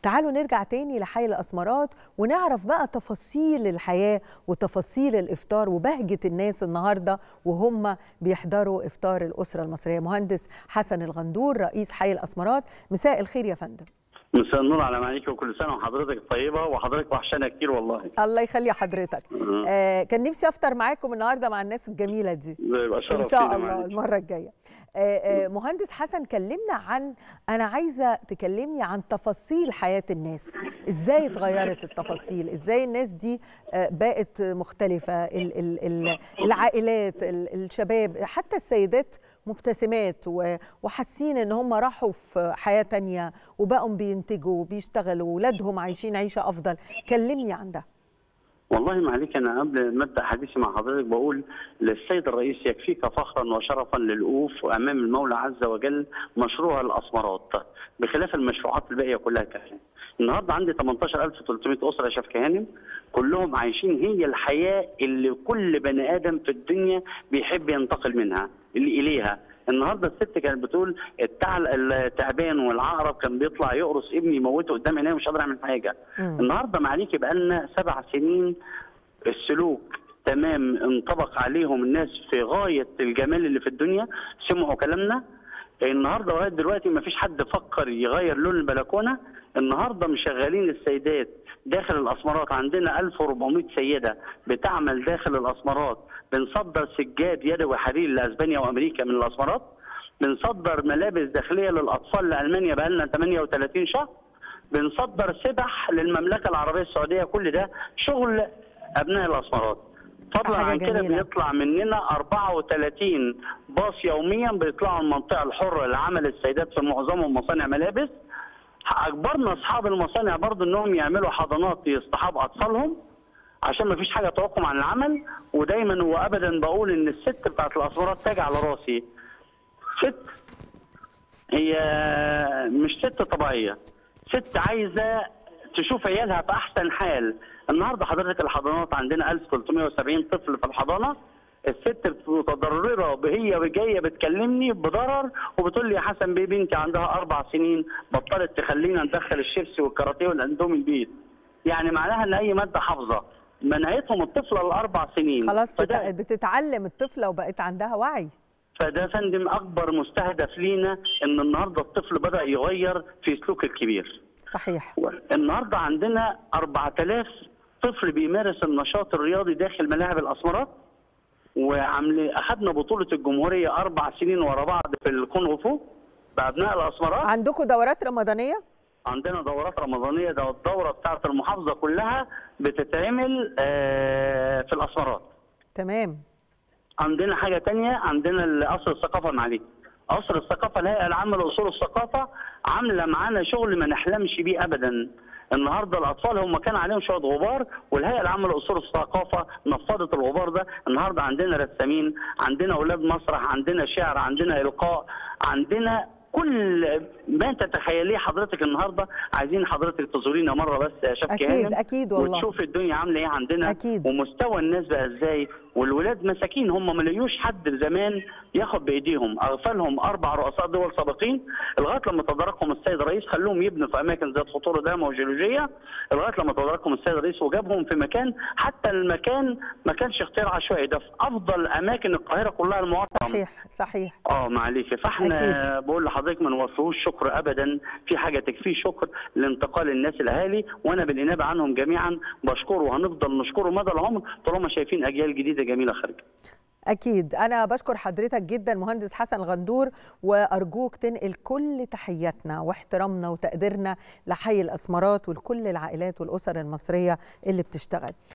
تعالوا نرجع تاني لحي الأسمرات ونعرف بقى تفاصيل الحياة وتفاصيل الإفطار وبهجة الناس النهاردة وهم بيحضروا إفطار الأسرة المصرية. مهندس حسن الغندور رئيس حي الأسمرات، مساء الخير يا فندم. مساء النور على معاليك، وكل سنه وحضرتك طيبه، وحضرتك وحشانا كتير والله. الله يخلي حضرتك. كان نفسي افطر معاكم النهارده مع الناس الجميله دي. يبقى شرف ان شاء الله المره الجايه. مهندس حسن، انا عايزه تكلمني عن تفاصيل حياه الناس، ازاي اتغيرت التفاصيل، ازاي الناس دي بقت مختلفه، العائلات، الشباب، حتى السيدات مبتسمات وحاسين ان هم راحوا في حياه تانية وبقوا بينتجوا وبيشتغلوا، ولادهم عايشين عيشه افضل. كلمني عن ده. والله معليك، انا قبل ما ابدا حديثي مع حضرتك بقول للسيد الرئيس: يكفيك فخرا وشرفا للوقوف امام المولى عز وجل مشروع الاسمرات بخلاف المشروعات الباقيه كلها كافيه. النهارده عندي 18300 اسره يا شيخ هانم، كلهم عايشين هي الحياه اللي كل بني ادم في الدنيا بيحب ينتقل منها اليها. النهارده الست كانت بتقول التعبان والعقرب كان بيطلع يقرص ابني يموته قدام عينيه ومش قادر اعمل حاجه. النهارده معليكي بقى لنا 7 سنين السلوك تمام انطبق عليهم الناس في غايه الجمال اللي في الدنيا، سمعوا كلامنا. النهارده لغايه دلوقتي ما فيش حد فكر يغير لون البلكونه. النهارده مشغلين السيدات داخل الاسمرات، عندنا 1400 سيده بتعمل داخل الاسمرات. بنصدر سجاد يدوي حرير لاسبانيا وامريكا من الاسمرات. بنصدر ملابس داخليه للاطفال لالمانيا بقى لنا 38 شهر. بنصدر سبح للمملكه العربيه السعوديه. كل ده شغل ابناء الاسمرات. فضلا عن كده بيطلع مننا 34 باص يوميا بيطلعوا المنطقه الحره لعمل السيدات في معظمهم مصانع ملابس. اجبرنا اصحاب المصانع برضه انهم يعملوا حضانات لاصطحاب اطفالهم عشان ما فيش حاجه توقفهم عن العمل. ودايما وابدا بقول ان الست بتاعت الاسمرات تاج على راسي. ست هي مش ست طبيعيه، ست عايزه تشوف عيالها في احسن حال. النهارده حضرتك الحضانات عندنا 1370 طفل في الحضانه. الست متضرره، هي جايه بتكلمني بضرر وبتقول لي: يا حسن بيه بنتي عندها 4 سنين بطلت تخلينا ندخل الشيبسي والكاراتيه والاندومي البيت. يعني معناها ان اي ماده حافظه منعتهم الطفله ل4 سنين. خلاص بتتعلم الطفله وبقت عندها وعي. فده يا فندم اكبر مستهدف لينا، ان النهارده الطفل بدا يغير في سلوك الكبير. صحيح. النهارده عندنا 4000 طفل بيمارس النشاط الرياضي داخل ملاعب الاسمرات. اخذنا بطوله الجمهوريه 4 سنين ورا بعض في الكونغ فو بابناء الاسمرات. عندكم دورات رمضانيه؟ عندنا دورات رمضانيه. ده الدوره بتاعه المحافظه كلها بتتعمل في الاسمرات. تمام. عندنا حاجه ثانيه، عندنا قصر الثقافه معاليك. قصر الثقافه الهيئه العامه لاصول الثقافه عامله معانا شغل ما نحلمش بيه ابدا. النهارده الاطفال هم كان عليهم شويه غبار، والهيئه العامه لاصول الثقافه نفضت الغبار ده. النهارده عندنا رسامين، عندنا اولاد مسرح، عندنا شعر، عندنا القاء، عندنا كل ما تتخيليه حضرتك. النهارده عايزين حضرتك تزورينا مره بس يا شيخ اكيد اكيد والله، وتشوف الدنيا عامله ايه عندنا أكيد. ومستوى الناس بقى ازاي. والولاد مساكين، هم ما لقيوش حد زمان ياخد بايديهم. اغفلهم 4 رؤساء دول سابقين لغايه لما تداركهم السيد الرئيس، خلوهم يبنوا في اماكن ذات خطوره دامه وجيولوجيه لغايه لما تداركهم السيد الرئيس وجابهم في مكان، حتى المكان ما كانش اختيار عشوائي، ده في افضل اماكن القاهره كلها المعظم. صحيح صحيح. معلش، فاحنا بقول لحضرتك ما نوفيهوش شكر ابدا. في حاجه تكفيه شكر لانتقال الناس الاهالي، وانا بالانابه عنهم جميعا بشكره وهنفضل نشكره مدى العمر طالما شايفين اجيال جديده جميله خارجه. أكيد. أنا بشكر حضرتك جدا مهندس حسن الغندور، وأرجوك تنقل كل تحياتنا واحترامنا وتقديرنا لحي الأسمرات ولكل العائلات والأسر المصرية اللي بتشتغل.